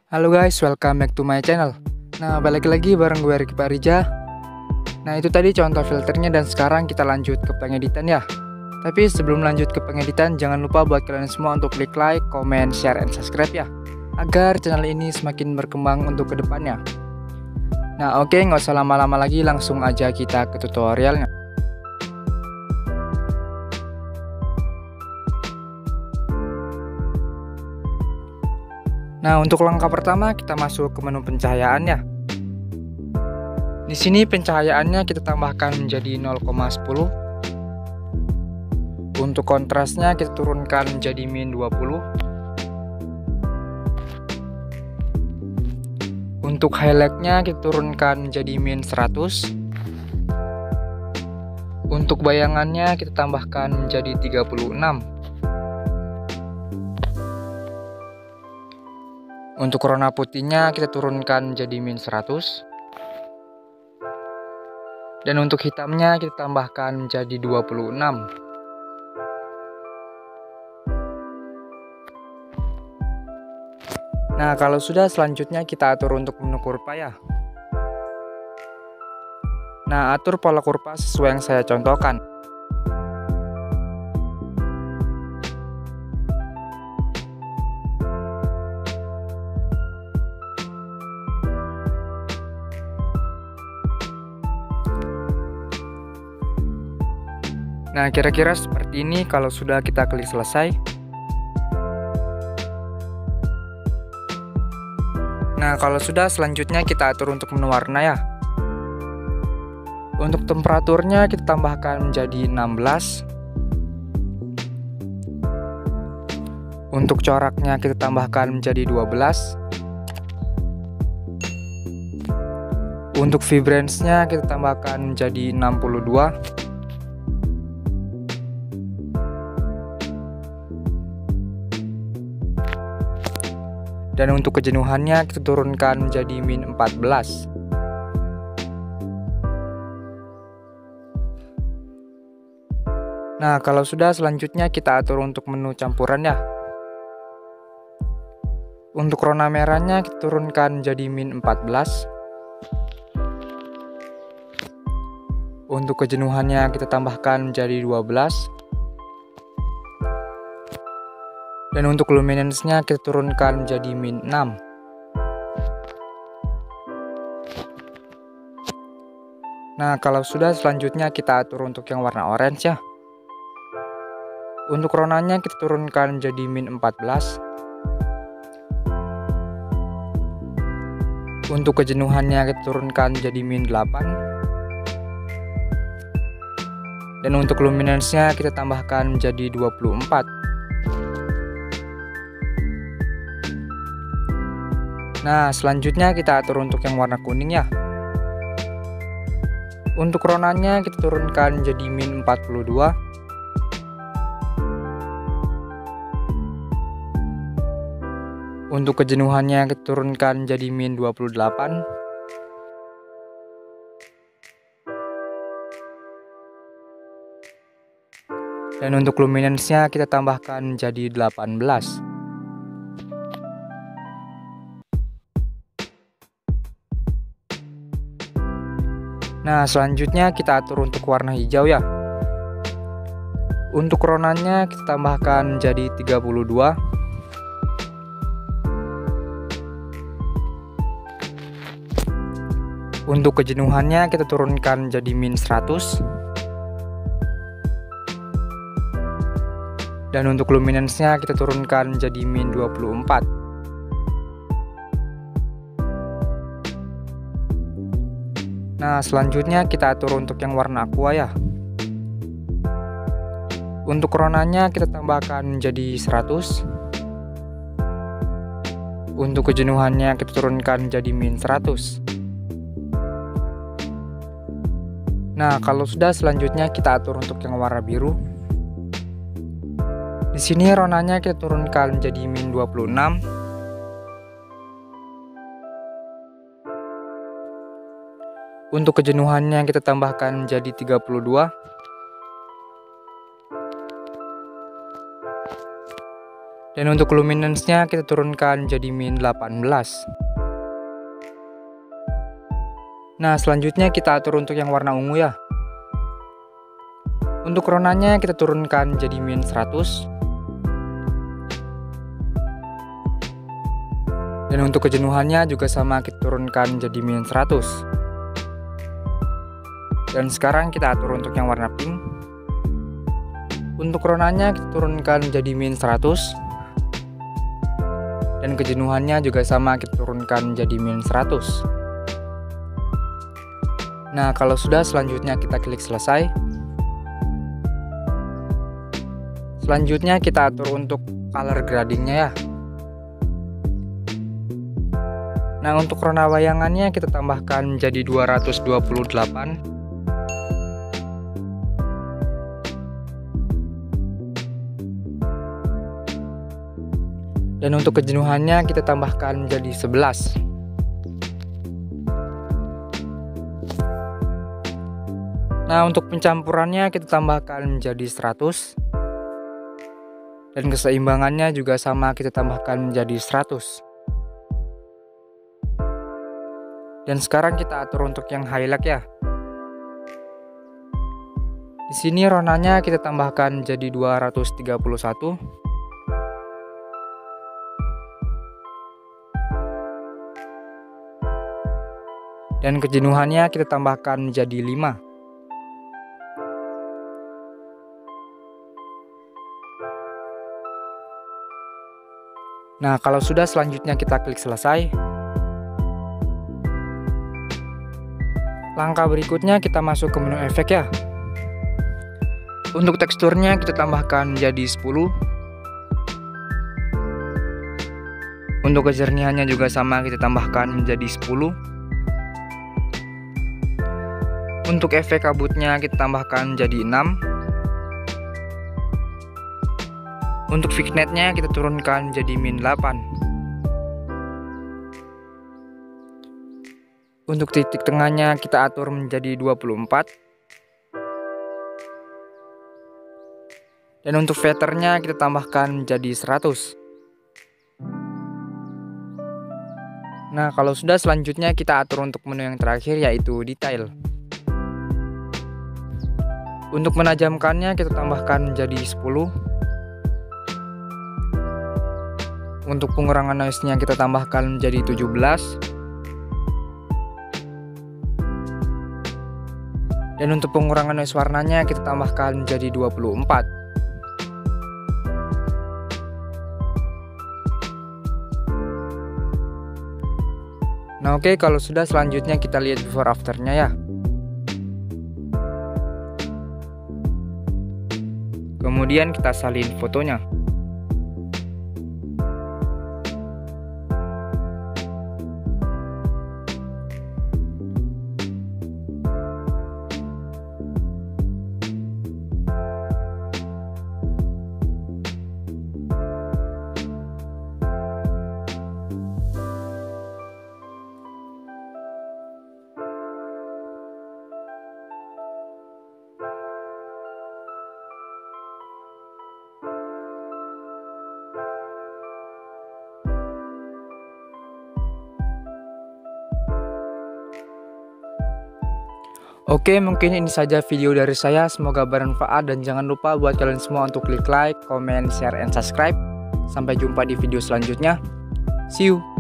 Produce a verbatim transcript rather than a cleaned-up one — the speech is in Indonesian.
Halo guys, welcome back to my channel. Nah, balik lagi bareng gue Ricky Parija. Nah, itu tadi contoh filternya dan sekarang kita lanjut ke pengeditan ya. Tapi sebelum lanjut ke pengeditan, jangan lupa buat kalian semua untuk klik like, comment, share, and subscribe ya, agar channel ini semakin berkembang untuk kedepannya. Nah, oke, nggak usah lama-lama lagi, langsung aja kita ke tutorialnya. Nah, untuk langkah pertama kita masuk ke menu pencahayaan ya. Di sini pencahayaannya kita tambahkan menjadi nol koma sepuluh. Untuk kontrasnya kita turunkan menjadi min dua puluh. Untuk highlightnya kita turunkan menjadi min seratus. Untuk bayangannya kita tambahkan menjadi tiga puluh enam. Untuk warna putihnya kita turunkan menjadi min seratus. Dan untuk hitamnya kita tambahkan menjadi dua puluh enam. Nah, kalau sudah, selanjutnya kita atur untuk menu kurva ya. Nah, atur pola kurva sesuai yang saya contohkan. Nah, kira-kira seperti ini kalau sudah kita klik selesai. Nah, kalau sudah, selanjutnya kita atur untuk menu warna ya. Untuk temperaturnya kita tambahkan menjadi enam belas. Untuk coraknya kita tambahkan menjadi dua belas. Untuk vibrance-nya kita tambahkan menjadi enam puluh dua. Dan untuk kejenuhannya kita turunkan menjadi min empat belas. Nah, kalau sudah, selanjutnya kita atur untuk menu campuran ya. Untuk warna merahnya kita turunkan menjadi min empat belas. Untuk kejenuhannya kita tambahkan menjadi dua belas. Dan untuk luminance-nya kita turunkan menjadi min enam. Nah, kalau sudah, selanjutnya kita atur untuk yang warna orange ya. Untuk warnanya kita turunkan menjadi min empat belas. Untuk kejenuhannya kita turunkan menjadi min delapan. Dan untuk luminance-nya kita tambahkan menjadi dua puluh empat. Nah, selanjutnya kita atur untuk yang warna kuning ya. Untuk warnanya kita turunkan menjadi min empat puluh dua. Untuk kejenuhannya kita turunkan menjadi min dua puluh delapan. Dan untuk luminance-nya kita tambahkan menjadi delapan belas. Nah, selanjutnya kita atur untuk warna hijau ya. Untuk warnanya kita tambahkan menjadi tiga puluh dua. Untuk kejenuhannya kita turunkan menjadi min seratus. Dan untuk luminance-nya kita turunkan menjadi min dua puluh empat. Nah, selanjutnya kita atur untuk yang warna aqua ya. Untuk warnanya kita tambahkan menjadi seratus. Untuk kejenuhannya kita turunkan menjadi min seratus. Nah, kalau sudah, selanjutnya kita atur untuk yang warna biru. Di sini warnanya kita turunkan menjadi min dua puluh enam. Untuk kejenuhannya kita tambahkan menjadi tiga puluh dua. Dan untuk luminance-nya kita turunkan jadi min delapan belas. Nah, selanjutnya kita atur untuk yang warna ungu ya. Untuk ronanya kita turunkan jadi min seratus. Dan untuk kejenuhannya juga sama, kita turunkan jadi min seratus. Dan sekarang kita atur untuk yang warna pink. Untuk ronanya kita turunkan jadi min seratus. Dan kejenuhannya juga sama, kita turunkan jadi min seratus. Nah, kalau sudah, selanjutnya kita klik selesai. Selanjutnya kita atur untuk color gradingnya ya. Nah, untuk rona bayangannya kita tambahkan jadi dua ratus dua puluh delapan. Dan untuk kejenuhannya kita tambahkan jadi sebelas. Nah, untuk pencampurannya kita tambahkan jadi seratus. Dan keseimbangannya juga sama, kita tambahkan jadi seratus. Dan sekarang kita atur untuk yang highlight ya. Di sini ronanya kita tambahkan jadi dua ratus tiga puluh satu. Dan kejenuhannya kita tambahkan jadi lima. Nah, kalau sudah, selanjutnya kita klik selesai. Langkah berikutnya kita masuk ke menu efek ya. Untuk teksturnya kita tambahkan jadi sepuluh. Untuk kejernihannya juga sama, kita tambahkan menjadi sepuluh. Untuk efek kabutnya kita tambahkan jadi enam. Untuk vignette-nya kita turunkan jadi min delapan. Untuk titik tengahnya kita atur menjadi dua puluh empat. Dan untuk feathernya kita tambahkan menjadi seratus. Nah, kalau sudah, selanjutnya kita atur untuk menu yang terakhir, yaitu detail. Untuk menajamkannya kita tambahkan menjadi sepuluh. Untuk pengurangan noise-nya kita tambahkan menjadi tujuh belas. Dan untuk pengurangan noise warnanya kita tambahkan menjadi dua puluh empat. Nah, oke, kalau sudah, selanjutnya kita lihat before after-nya ya. Kemudian kita salin fotonya. Oke, mungkin ini saja video dari saya, semoga bermanfaat dan jangan lupa buat kalian semua untuk klik like, comment, share, and subscribe. Sampai jumpa di video selanjutnya. See you!